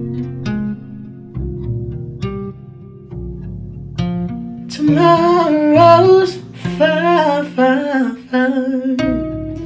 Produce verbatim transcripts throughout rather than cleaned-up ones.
Tomorrow's fine, fine, fine.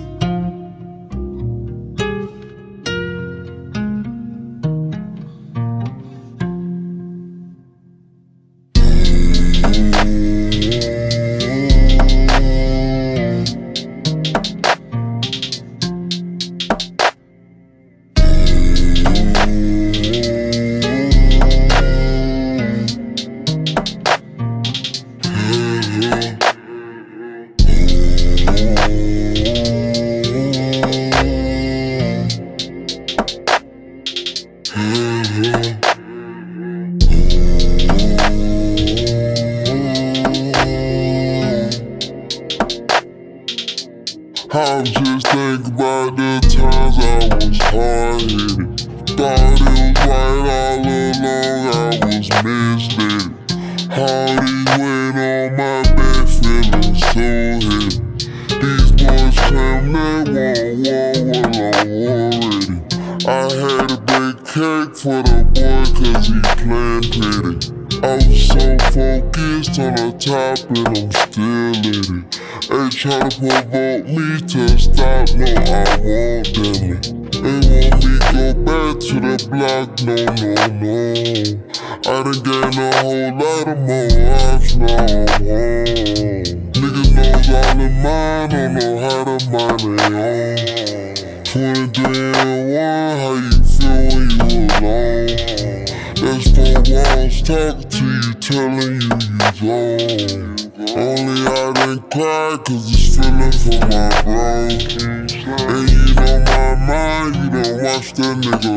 I just think about the times I was hard-headed. Thought it was right all along, I was misled. All these went on my bed, feeling so heavy. These boys claim they want war, well I'm already. I had to bake cake for the boy cause he playing petty. I was so focused on the top and I'm still in it. They try to provoke me to stop, no I won't damn it. They want me go back to the block, no no no. I done gained a whole lot of more ops, now I'm home. Niggas knows all in mine, don't know how to mind their own. twenty-three and one, how you feel when you alone? That's four walls talking to you, telling you you wrong. Only I didn't cry cause it's feeling for my bro. And you know my mind, you don't watch that nigga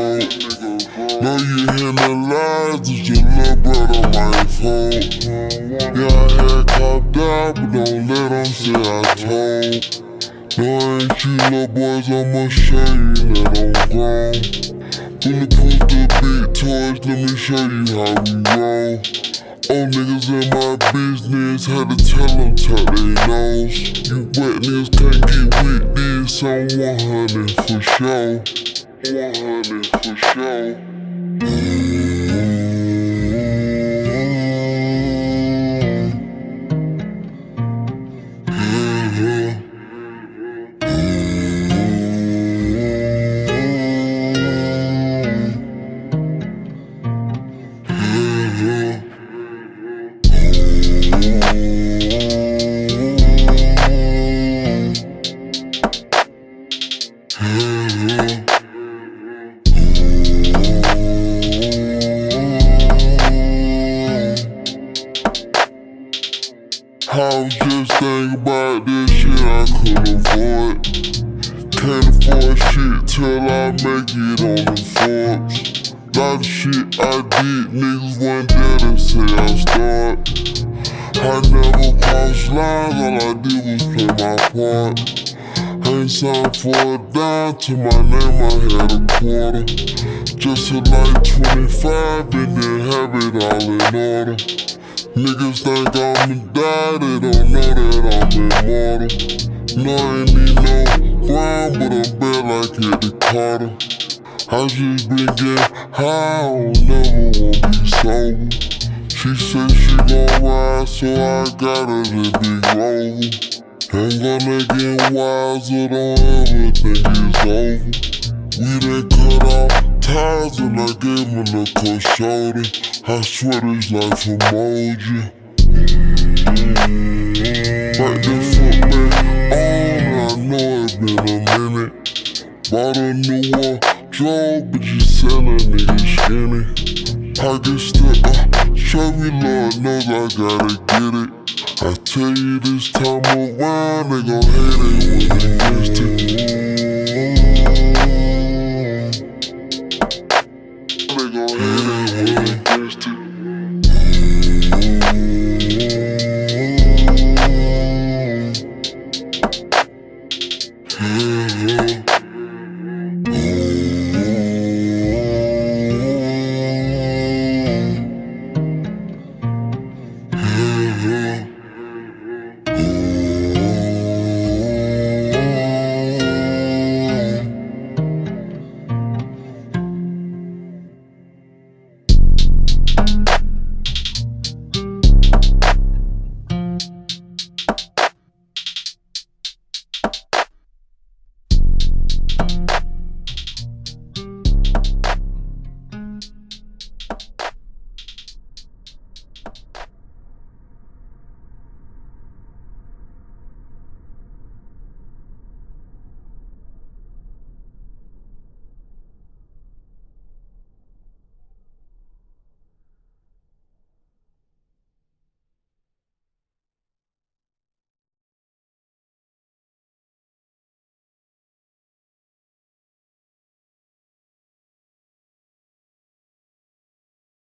grow. Know you hear the lies, it's your little brother my fault. Yeah, I had copped out, but don't let them say I told. No, ain't you little boys, I'ma show you that I'm grown. Bulletproof the big toys, let me show you how we roll. Old niggas in my business, had to tell them, tell they nose. You wet niggas can't get with this, I'm one hundred for sure. one hundred for sure. I was just thinking about this shit I couldn't avoid. Can't afford shit till I make it on the Forbes. Lot of shit I did, niggas wasn't there to say I start. I never crossed lines, all I did was play my part. Ain't signed for a dime, to my name I had a quarter. Just a light twenty-five and then have it all in order. Niggas think I'ma die, they don't know that I'm immortal. No, I ain't need no grind, but I'm bad like hit the Carter. I just been getting high, I don't never wanna be sober. She said she gon' ride, so I got her the big rover. I'm gonna get wiser, don't ever think it's over. We done cut off ties and I gave him a cold shoulder. I swear this life emoji. Back the foot back on, I know it been a minute. Bought a new wardrobe, but you selling niggas skinny. Pockets still up, chubby, Lord knows I gotta get it. I tell you this time around, they gon' hate it when they against it. They gon' hate it when they against it.